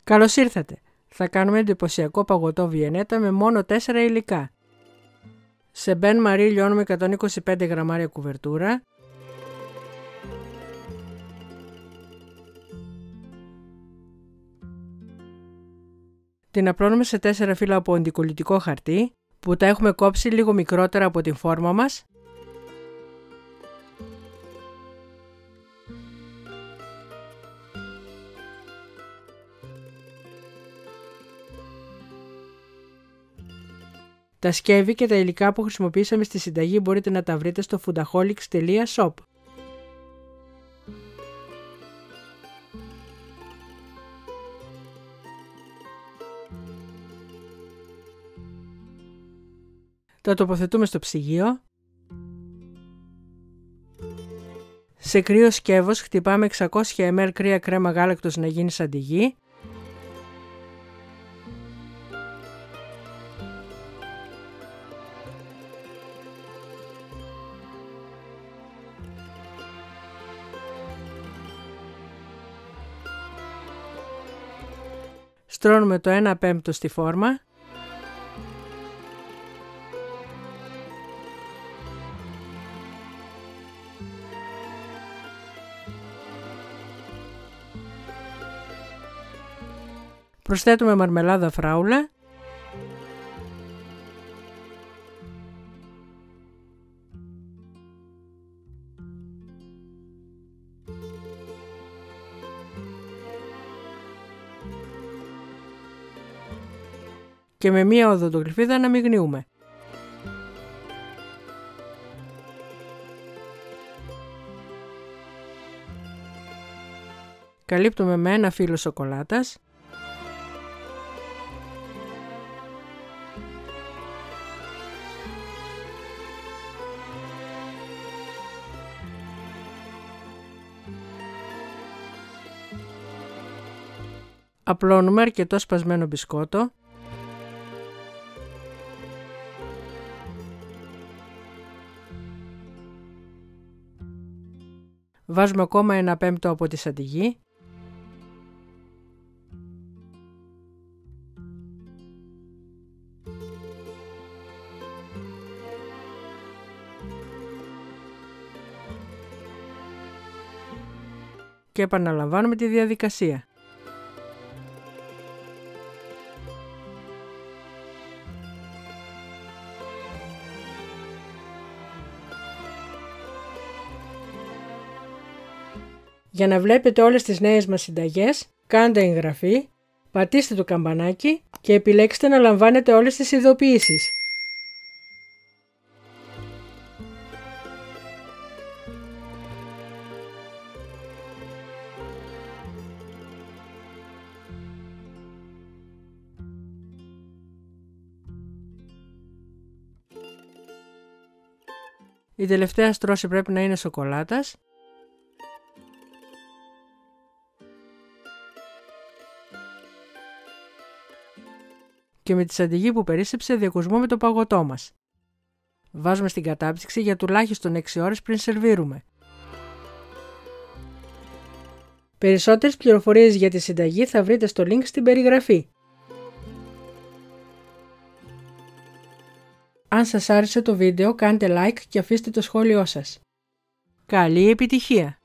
Καλώς ήρθατε! Θα κάνουμε εντυπωσιακό παγωτό βιενέτα με μόνο 4 υλικά. Σε μπεν μαρί λιώνουμε 125 γραμμάρια κουβερτούρα, την απλώνουμε σε 4 φύλλα από αντικολλητικό χαρτί που τα έχουμε κόψει λίγο μικρότερα από την φόρμα μας. Τα σκεύη και τα υλικά που χρησιμοποιήσαμε στη συνταγή μπορείτε να τα βρείτε στο foodaholics.shop. Τα τοποθετούμε στο ψυγείο. Σε κρύο σκεύος χτυπάμε 600 ml κρύα κρέμα γάλακτος να γίνει σαν τηγί. Στρώνουμε το 1/5 στη φόρμα. Προσθέτουμε μαρμελάδα φράουλα. Και με μία οδοντογλυφίδα να μειγνύουμε. Καλύπτουμε με 1 φύλλο σοκολάτας. Απλώνουμε αρκετό σπασμένο μπισκότο. Βάζουμε ακόμα 1/5 από τη σαντιγί. Και επαναλαμβάνουμε τη διαδικασία. Για να βλέπετε όλες τις νέες μας συνταγές, κάντε εγγραφή, πατήστε το καμπανάκι και επιλέξτε να λαμβάνετε όλες τις ειδοποιήσεις. Η τελευταία στρώση πρέπει να είναι σοκολάτας. Και με τη σαντιγί που περίσσεψε διακοσμούμε το παγωτό μας. Βάζουμε στην κατάψυξη για τουλάχιστον 6 ώρες πριν σερβίρουμε. Περισσότερες πληροφορίες για τη συνταγή θα βρείτε στο link στην περιγραφή. Αν σας άρεσε το βίντεο κάντε like και αφήστε το σχόλιο σας. Καλή επιτυχία!